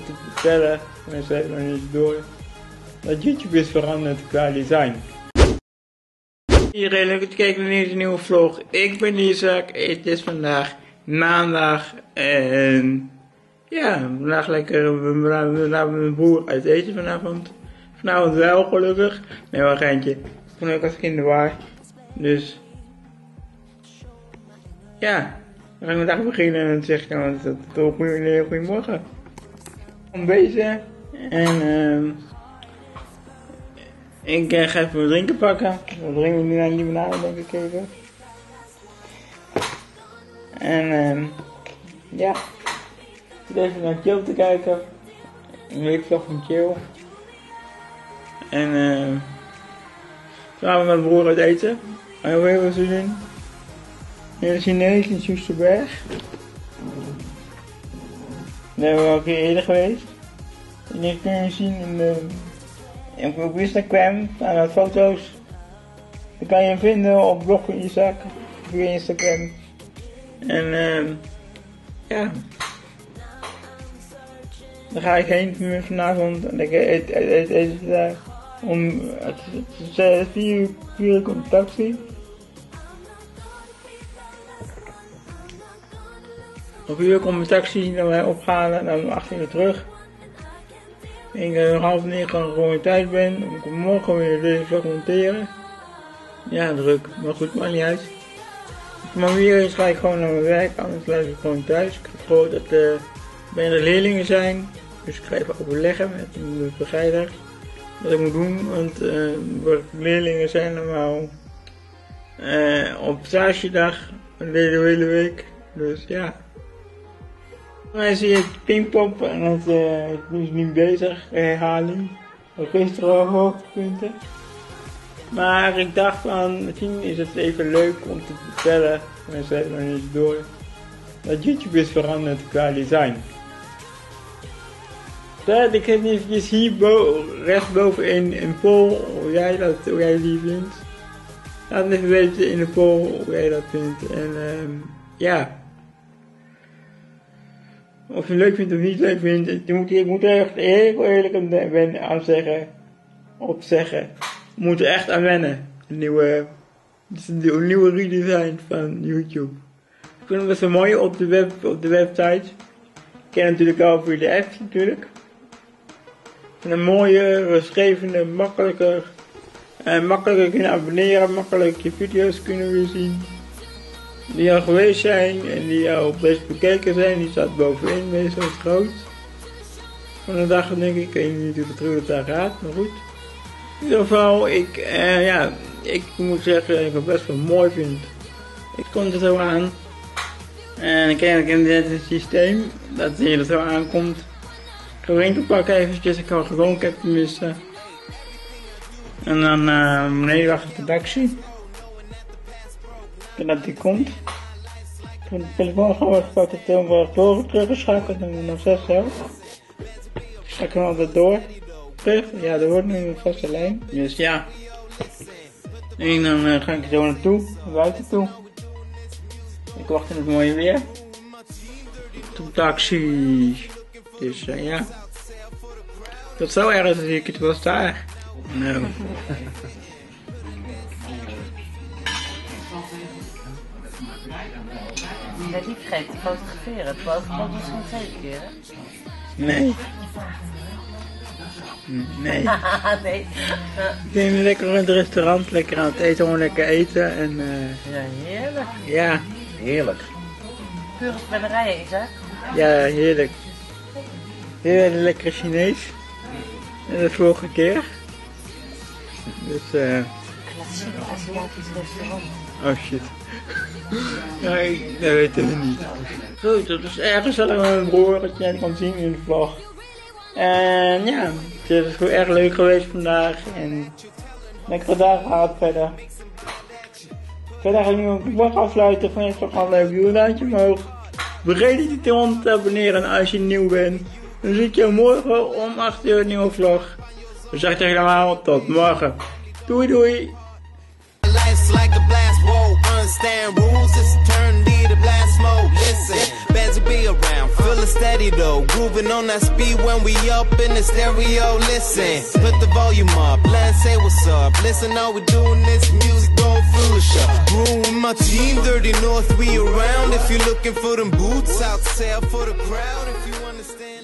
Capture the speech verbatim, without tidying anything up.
te vertellen, mensen hebben nog niet door, dat YouTube is veranderd qua design. Iedereen, leuk dat je kijkt naar deze nieuwe vlog. Ik ben Isaac, het is vandaag maandag en ja, vandaag lekker, we gaan met mijn broer uit eten vanavond. Vanavond wel gelukkig, nee wel een geintje, vanuit als ik in de war, dus ja, we gaan vandaag beginnen en dan zeg ik nou dat het toch een goedemorgen. Om bezig en uh, ik uh, ga even wat drinken pakken. We drinken nu naar limonade denk ik even. En uh, ja, ik zit even naar Chill te kijken. Een weekvlog van Chill. En uh, toen gaan we met mijn broer uit eten. En hoe hebben we zin in? In de Chinees in Soesterberg. Daar hebben we al een keer eerder geweest. En die kun je zien in de, in, op Instagram, staan er foto's. Die kan je vinden op blog van Isaac, via Instagram. En uh, ja, daar ga ik heen vanavond en ik eet, eet, eet, eet daar om vier uur komt de taxi. Om vier uur komt mijn taxi, dan wij ophalen en dan om acht uur terug. Ik uh, half negen gewoon in tijd ben, dan kom ik morgen weer deze vlog monteren. Ja, druk, maar goed, maakt niet uit. Maar weer is ga ik gewoon naar mijn werk, anders blijf ik gewoon thuis. Ik heb gehoord dat er uh, bijna leerlingen zijn, dus ik ga even overleggen met mijn begeleider wat ik moet doen, want uh, leerlingen zijn normaal uh, op stagedag deze hele week, dus ja. Dan zie je Pinkpop en het uh, is niet bezig, herhaling. Gisteren al hoogtepunten. Maar ik dacht van, misschien is het even leuk om te vertellen, mensen hebben nog niet door, dat YouTube is veranderd qua design. Dat ik heb eventjes hier bo rechtsbovenin een poll, hoe jij, dat, hoe jij die vindt. Laat me even weten in de poll hoe jij dat vindt. En um, ja. Of je het leuk vindt of niet leuk vindt, je moet, ik moet er echt heel eerlijk aan zeggen, op zeggen. We moeten er echt aan wennen. Een nieuwe, een nieuwe redesign van YouTube. Ik vind het best wel mooi op de, web, op de website. Ik ken natuurlijk al voor de apps natuurlijk. En een mooie, rustgevende, makkelijker, en makkelijker kunnen abonneren, makkelijk je video's kunnen weer zien. Die al geweest zijn en die al best bekeken zijn, die staat bovenin, meestal groot. Van de dag denk ik, ik weet niet hoe het het daar gaat, maar goed. In ieder geval, ik, uh, ja, ik moet zeggen dat ik het best wel mooi vind. Ik kom er zo aan. En ik ken in dit systeem, dat je er zo aankomt. Ik ga erin te pakken eventjes, ik ga gewoon ik heb tenminste. En dan uh, beneden wacht op de taxi. En dat die komt. Ik heb de telefoon gewoon gepakt, de telefoon door teruggeschakeld en nog zes zelf. Ik ga hem altijd door. Terug, ja, er wordt nu een vaste lijn. Dus ja. En dan uh, ga ik zo naartoe, naar buiten toe. Ik wacht in het mooie weer. Tot taxi. Dus uh, ja. Tot zo erg zie ik het wel staan. Nou. Dat niet vergeten te fotograferen. Het bovenpot is geen twee keer, hè? Nee. Nee. Nee. Ik ben lekker in het restaurant, lekker aan het eten, gewoon lekker eten en uh, ja, heerlijk. Ja, heerlijk. Pure spennerijen is, hè? Ja, heerlijk. Heel lekker Chinees. En de vorige keer. Dus eh... Uh, klassiek Aziatisch restaurant. Oh shit. Ja, ik, dat weten we niet. Goed, dat is erg gezellig met mijn broer, dat je net kan zien in de vlog. En ja, het is gewoon erg leuk geweest vandaag en lekkere dag gehad verder. Verder ga ik nu ook de vlog afsluiten, vond je het toch al leuk, doe een duimpje omhoog. Vergeet niet om te abonneren als je nieuw bent. Dan zie ik je morgen om acht uur een nieuwe vlog. Dus zeg tegen allemaal tot morgen. Doei doei! Life's like a blast, whoa, understand rules, it's eternity to blast mode, listen, to be around. Feeling steady though, grooving on that speed when we up in the stereo. Listen, put the volume up, let's say what's up. Listen, all we doing this music, don't foolish up. Room with my team, Dirty North, we around. If you're looking for them boots, out sale for the crowd. If you understand.